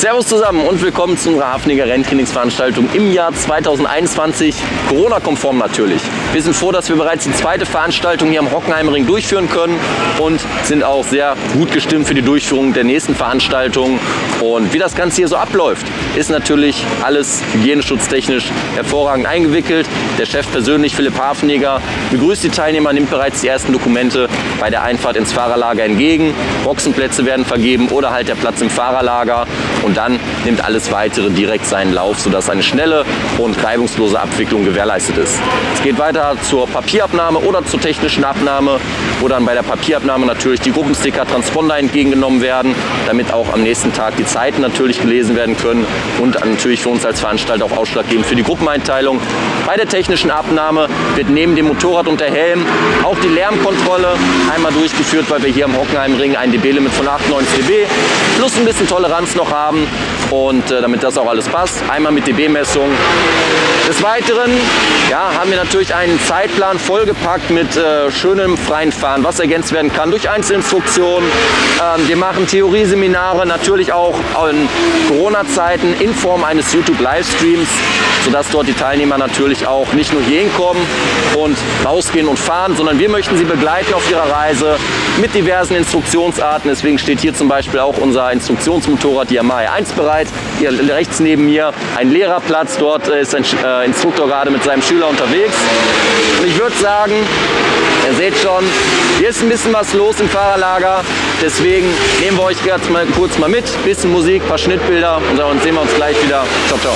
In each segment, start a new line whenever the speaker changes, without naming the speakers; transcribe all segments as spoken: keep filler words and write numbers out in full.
Servus zusammen und willkommen zu unserer Hafniger Renntrainingsveranstaltung im Jahr zweitausendeinundzwanzig. Corona-konform natürlich. Wir sind froh, dass wir bereits die zweite Veranstaltung hier am Hockenheimring durchführen können und sind auch sehr gut gestimmt für die Durchführung der nächsten Veranstaltung. Und wie das Ganze hier so abläuft, ist natürlich alles hygieneschutztechnisch hervorragend eingewickelt. Der Chef persönlich, Philipp Hafniger, begrüßt die Teilnehmer, nimmt bereits die ersten Dokumente bei der Einfahrt ins Fahrerlager entgegen. Boxenplätze werden vergeben oder halt der Platz im Fahrerlager. Und dann nimmt alles Weitere direkt seinen Lauf, sodass eine schnelle und reibungslose Abwicklung gewährleistet ist. Es geht weiter zur Papierabnahme oder zur technischen Abnahme, wo dann bei der Papierabnahme natürlich die Gruppensticker, Transponder entgegengenommen werden, damit auch am nächsten Tag die Zeiten natürlich gelesen werden können und natürlich für uns als Veranstalter auch ausschlaggebend für die Gruppeneinteilung. Bei der technischen Abnahme wird neben dem Motorrad und der Helm auch die Lärmkontrolle einmal durchgeführt, weil wir hier am Hockenheimring ein dB-Limit von achtundneunzig dB plus ein bisschen Toleranz noch haben. Und äh, damit das auch alles passt, einmal mit dB-Messung. Des Weiteren ja, haben wir natürlich einen Zeitplan vollgepackt mit äh, schönem freien Fahren, was ergänzt werden kann durch Einzelinstruktionen. Ähm, wir machen Theorieseminare natürlich auch in Corona-Zeiten in Form eines YouTube-Livestreams, sodass dort die Teilnehmer natürlich auch nicht nur hier hinkommen und rausgehen und fahren, sondern wir möchten sie begleiten auf ihrer Reise mit diversen Instruktionsarten. Deswegen steht hier zum Beispiel auch unser Instruktionsmotorrad, die Yamaha R eins, bereit. Hier rechts neben mir ein Lehrerplatz, dort ist ein äh, Instruktor gerade mit seinem Schüler unterwegs. Und ich würde sagen, ihr seht schon, hier ist ein bisschen was los im Fahrerlager. Deswegen nehmen wir euch jetzt mal kurz mal mit. Bisschen Musik, paar Schnittbilder und dann sehen wir uns gleich wieder. Ciao, ciao.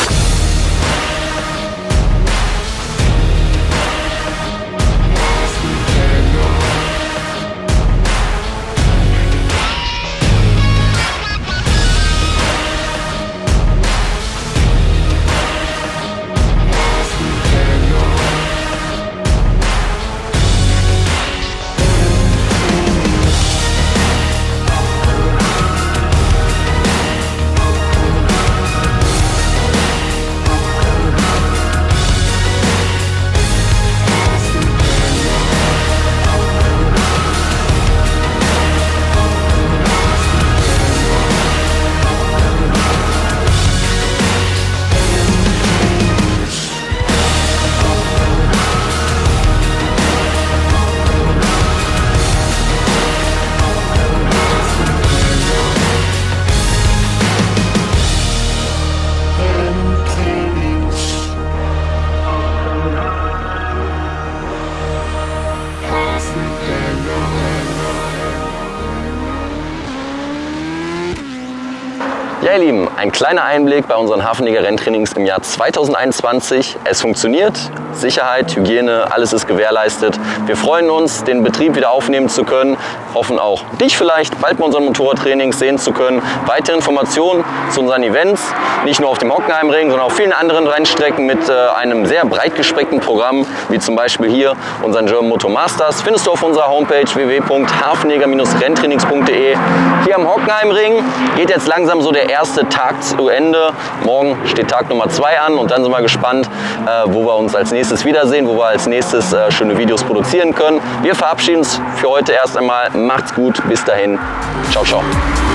Ja, ihr Lieben, ein kleiner Einblick bei unseren Hafniger Renntrainings im Jahr zweitausendeinundzwanzig. Es funktioniert, Sicherheit, Hygiene, alles ist gewährleistet. Wir freuen uns, den Betrieb wieder aufnehmen zu können, hoffen auch, dich vielleicht bald bei unseren Motorradtrainings sehen zu können. Weitere Informationen zu unseren Events, nicht nur auf dem Hockenheimring, sondern auf vielen anderen Rennstrecken mit äh, einem sehr breit gespreckten Programm, wie zum Beispiel hier unseren German Motor Masters, findest du auf unserer Homepage w w w punkt hafniger Renntrainings punkt de. Hier am Hockenheimring geht jetzt langsam so der erste Tag zu Ende. Morgen steht Tag Nummer zwei an und dann sind wir gespannt, äh, wo wir uns als nächstes wiedersehen, wo wir als nächstes äh, schöne Videos produzieren können. Wir verabschieden uns für heute erst einmal. Macht's gut, bis dahin. Ciao, ciao.